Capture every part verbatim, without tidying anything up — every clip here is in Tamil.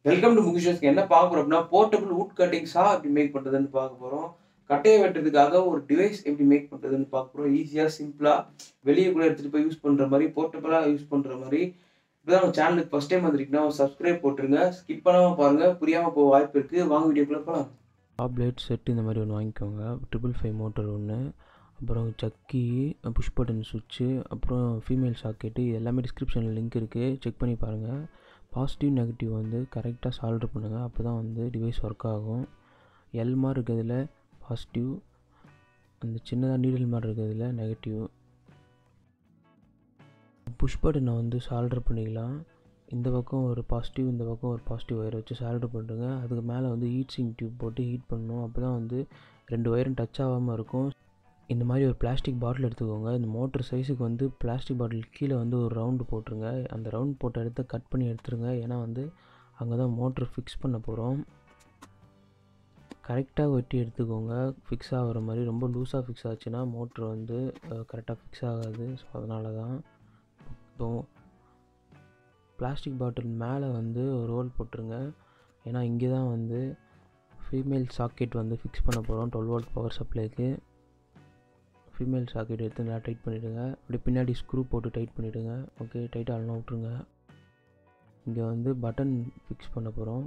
வெல்கம் டு முகிஷஸ்க்கு என்ன பார்க்க போறோம் அப்படின்னா போர்ட்டபிள் வுட் கட்டிங் சா எப்படி மேக் பண்ணுறதுன்னு பார்க்க போகிறோம். கட்டையை வெட்டுறதுக்காக ஒரு டிவைஸ் எப்படி மேக் பண்ணுறதுன்னு பார்க்க போகிறோம். ஈஸியாக சிம்பிளாக வெளியே கூட எடுத்துகிட்டு போய் யூஸ் பண்ணுற மாதிரி போர்ட்டபிளாக யூஸ் பண்ணுற மாதிரி. இப்போதான் உங்கள் சேனலுக்கு ஃபஸ்ட் டைம் வந்துருக்கீங்கன்னா சப்ஸ்கிரைப் போட்டுருங்க. ஸ்கிப் பண்ணாமல் பாருங்கள், புரியாமல் போக வாய்ப்பு இருக்குது. வாங்க வீடியோக்குள்ளே போகலாம். டாப்லைட் செட் இந்த மாதிரி ஒன்று வாங்கிக்கோங்க. ட்ரிபிள் ஃபைவ் மோட்டர் ஒன்று, அப்புறம் சக்கி, புஷ் பட்டன் சுவிட்சு, அப்புறம் ஃபீமேல் சாக்கெட்டு. இது எல்லாமே டிஸ்கிரிப்ஷனில் லிங்க் இருக்குது, செக் பண்ணி பாருங்கள். பாசிட்டிவ் நெகட்டிவ் வந்து கரெக்டாக சால்டர் பண்ணுங்கள், அப்போ தான் வந்து டிவைஸ் ஒர்க் ஆகும். எல் மாதிரி இருக்கிறதுல பாசிட்டிவ், அந்த சின்னதாக நீடில் மாதிரி இருக்கிறதுல நெகட்டிவ். புஷ் பட்டனை வந்து சால்டர் பண்ணிக்கலாம். இந்த பக்கம் ஒரு பாசிட்டிவ், இந்த பக்கம் ஒரு பாசிட்டிவ் ஒயர் வச்சு சால்டர் பண்ணுறங்க. அதுக்கு மேலே வந்து ஹீட் சிங் டியூப் போட்டு ஹீட் பண்ணணும், அப்போ தான் வந்து ரெண்டு ஒயரும் டச் ஆகாமல் இருக்கும். இந்த மாதிரி ஒரு பிளாஸ்டிக் பாட்டில் எடுத்துக்கோங்க. இந்த மோட்டர் சைஸுக்கு வந்து பிளாஸ்டிக் பாட்டில் கீழே வந்து ஒரு ரவுண்டு போட்டுருங்க. அந்த ரவுண்ட் போட்ட இடத்த கட் பண்ணி எடுத்துருங்க, ஏன்னா வந்து அங்கே தான் மோட்ரு ஃபிக்ஸ் பண்ண போகிறோம். கரெக்டாக வெட்டி எடுத்துக்கோங்க, ஃபிக்ஸ் ஆகிற மாதிரி. ரொம்ப லூஸாக ஃபிக்ஸ் ஆச்சுன்னா மோட்ரு வந்து கரெக்டாக ஃபிக்ஸ் ஆகாது. ஸோ அதனால தான். இப்போ பிளாஸ்டிக் பாட்டில் மேலே வந்து ஒரு ரோல் போட்டுருங்க, ஏன்னா இங்கே தான் வந்து ஃபீமேல் சாக்கெட் வந்து ஃபிக்ஸ் பண்ண போகிறோம். டுவெல் வோல்ட் பவர் சப்ளைக்கு. ஃபீமேல் சாக்கெட் எடுத்து நல்லா டைட் பண்ணிவிடுங்க. அப்படியே பின்னாடி ஸ்க்ரூ போட்டு டைட் பண்ணிவிடுங்க. ஓகே, டைட்டாக அல்லாம் விட்ருங்க. இங்கே வந்து பட்டன் ஃபிக்ஸ் பண்ண போகிறோம்.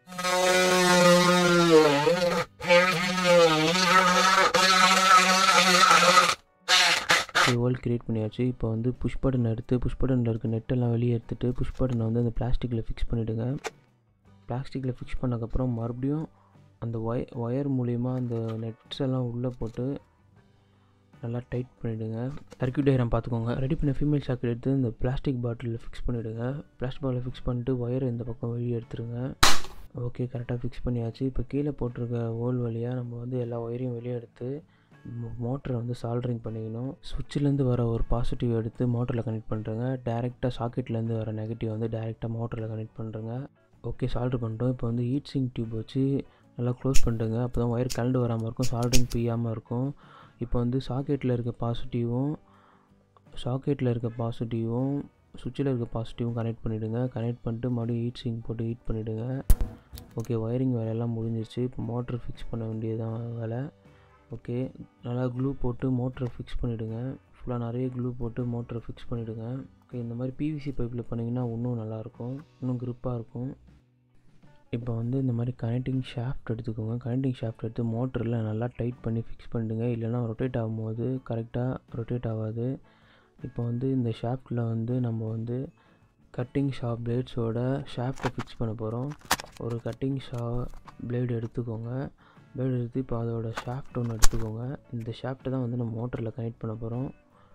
ஹோல் கிரியேட் பண்ணியாச்சு. இப்போ வந்து புஷ் பட்டன் எடுத்து புஷ் பட்டனில் இருக்க நெட்டெல்லாம் வெளியே எடுத்துகிட்டு புஷ் பட்டனை வந்து அந்த பிளாஸ்டிக்கில் ஃபிக்ஸ் பண்ணிவிடுங்க. பிளாஸ்டிக்கில் ஃபிக்ஸ் பண்ணக்கப்புறம் மறுபடியும் அந்த ஒய ஒயர் மூலிமா அந்த நெட்ஸ் எல்லாம் உள்ளே போட்டு நல்லா டைட் பண்ணிவிடுங்க. சர்க்யூட் டயக்ராம் பார்த்துக்கோங்க. ரெடி பண்ண ஃபீமேல் சாக்கெட் எடுத்து இந்த பிளாஸ்டிக் பாட்டிலில் ஃபிக்ஸ் பண்ணிவிடுங்க. பிளாஸ்டிக் பாட்டில் ஃபிக்ஸ் பண்ணிட்டு ஒயர் இந்த பக்கம் வெளியே எடுத்துருங்க. ஓகே, கரெக்டாக ஃபிக்ஸ் பண்ணியாச்சு. இப்போ கீழே போட்டிருக்க ஹோல் வழியாக நம்ம வந்து எல்லா ஒயரையும் வெளியே எடுத்து மோட்டரை வந்து சால்டரிங் பண்ணிக்கணும். சுவிட்சிலேருந்து வர ஒரு பாசிட்டிவ் எடுத்து மோட்டரில் கனெக்ட் பண்ணுறேங்க. டேரெக்டாக சாக்கெட்லேருந்து வர நெகட்டிவ் வந்து டேரெக்டாக மோட்டரில் கனெக்ட் பண்ணுறேங்க. ஓகே, சால்டர் பண்ணிட்டோம். இப்போ வந்து ஹீட் சிங் டியூப் வச்சு நல்லா க்ளோஸ் பண்ணிட்டுங்க, அப்போ தான் ஒயர் கலண்டு வராமல் இருக்கும், சால்டரிங் பிய்யாமல் இருக்கும். இப்போ வந்து சாக்கெட்டில் இருக்க பாசிட்டிவும் சாக்கெட்டில் இருக்க பாசிட்டிவும் சுவிட்சில் இருக்க பாசிட்டிவும் கனெக்ட் பண்ணிவிடுங்க. கனெக்ட் பண்ணிட்டு மறுபடியும் ஹீட் சிங் போட்டு ஹீட் பண்ணிவிடுங்க. ஓகே, ஒயரிங் வேலையெல்லாம் முடிஞ்சிருச்சு. இப்போ மோட்ரு ஃபிக்ஸ் பண்ண வேண்டியதான் வேலை. ஓகே, நல்லா க்ளூ போட்டு மோட்ரை ஃபிக்ஸ் பண்ணிவிடுங்க. ஃபுல்லாக நிறைய க்ளூ போட்டு மோட்ரை ஃபிக்ஸ் பண்ணிவிடுங்க. ஓகே, இந்த மாதிரி பிவிசி பைப்பில் பண்ணிங்கன்னா இன்னும் நல்லாயிருக்கும், இன்னும் க்ரிப்பாக இருக்கும். இப்போ வந்து இந்த மாதிரி கனெக்டிங் ஷாஃப்ட் எடுத்துக்கோங்க. கனெக்டிங் ஷாஃப்ட் எடுத்து மோட்டரில் நல்லா டைட் பண்ணி ஃபிக்ஸ் பண்ணிடுங்க, இல்லைனா ரொட்டேட் ஆகும்போது கரெக்டாக ரொட்டேட் ஆகாது. இப்போ வந்து இந்த ஷாஃப்ட்டில் வந்து நம்ம வந்து கட்டிங் ஷா பிளேட்ஸோட ஷாஃப்ட்டை ஃபிக்ஸ் பண்ண போகிறோம். ஒரு கட்டிங் ஷா பிளேடு எடுத்துக்கோங்க. பிளேடு எடுத்து இப்போ அதோட ஷாஃப்ட் ஒன்று எடுத்துக்கோங்க. இந்த ஷாஃப்ட்டை தான் வந்து நம்ம மோட்டரில் கனெக்ட் பண்ண போகிறோம்.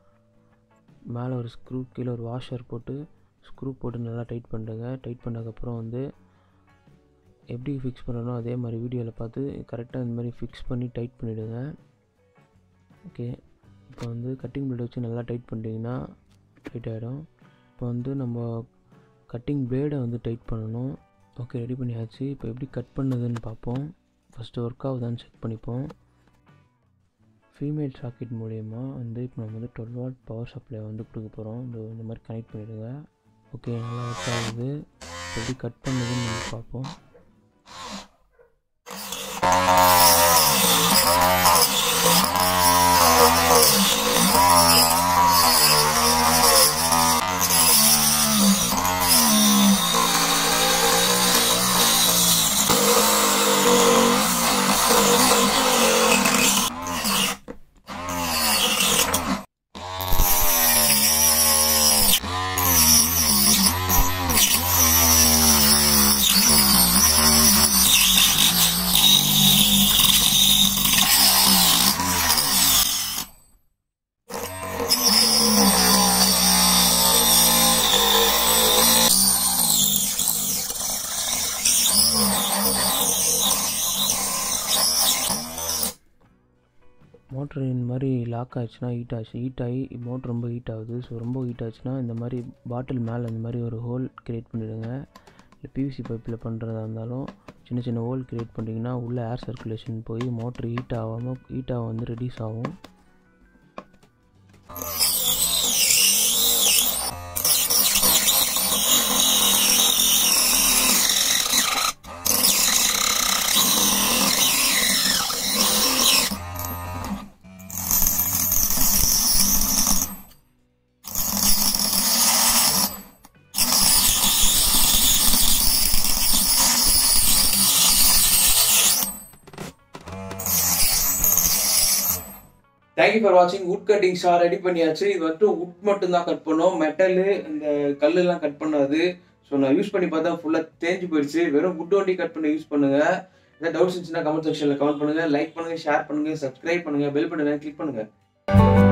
மேலே ஒரு ஸ்க்ரூ, கீழே ஒரு வாஷர் போட்டு ஸ்க்ரூ போட்டு நல்லா டைட் பண்ணுறங்க. டைட் பண்ணதுக்கப்புறம் வந்து எப்படி ஃபிக்ஸ் பண்ணணும் அதே மாதிரி வீடியோவில் பார்த்து கரெக்டாக இந்த மாதிரி ஃபிக்ஸ் பண்ணி டைட் பண்ணிவிடுங்க. ஓகே, இப்போ வந்து கட்டிங் பிளேட் வச்சு நல்லா டைட் பண்ணிட்டீங்கன்னா டைட் ஆகிடும். இப்போ வந்து நம்ம கட்டிங் பிளேடை வந்து டைட் பண்ணணும். ஓகே, ரெடி பண்ணியாச்சு. இப்போ எப்படி கட் பண்ணுதுன்னு பார்ப்போம். ஃபஸ்ட்டு ஒர்க் ஆகுதான்னு செக் பண்ணிப்போம். ஃபீமேல் சாக்கெட் மூலயமா வந்து இப்போ நம்ம வந்து டுவெல் வாட் பவர் சப்ளை வந்து கொடுக்க போகிறோம். இந்த இந்த மாதிரி கனெக்ட் பண்ணிவிடுங்க. ஓகே, நல்லா ஒர்க் ஆகுது. எப்படி கட் பண்ணுதுன்னு நம்ம பார்ப்போம். மோட்ரு இந்த மாதிரி லாக் ஆகிடுச்சுன்னா ஹீட் ஆச்சு ஹீட் ஆகி மோட்ரு ரொம்ப ஹீட் ஆகுது. ஸோ ரொம்ப ஹீட் ஆச்சுன்னா இந்த மாதிரி பாட்டில் மேலே இந்த மாதிரி ஒரு ஹோல் க்ரியேட் பண்ணிவிடுங்க. இல்லை பிவிசி பைப்பில் பண்ணுறதா இருந்தாலும் சின்ன சின்ன ஹோல் க்ரியேட் பண்ணிங்கன்னா உள்ளே ஏர் சர்க்குலேஷன் போய் மோட்ரு ஹீட் ஆகாமல் ஹீட் ஆக வந்து ரெடியூஸ் ஆகும். தேங்க்யூ ஃபார் வாட்சிங். வுட் கட்டிங் ஷா ரெடி பண்ணியாச்சு. இது வந்துட்டு வுட் மட்டும் தான் கட் பண்ணோம், மெட்டலு இந்த கல்லுலாம் கட் பண்ணாது. ஸோ நான் யூஸ் பண்ணி பார்த்தா ஃபுல்லாக தேஞ்சு போயிடுச்சு. வெறும் வுட் ஒண்டி கட் பண்ணி யூஸ் பண்ணுங்க. ஏதாவது டவுட்ஸ் இருந்துச்சுன்னா கமெண்ட் செக்ஷனில் கமெண்ட் பண்ணுங்க, லைக் பண்ணுங்க, ஷேர் பண்ணுங்க, சப்ஸ்கிரைப் பண்ணுங்க, பெல் பட்டனை கிளிக் பண்ணுங்க.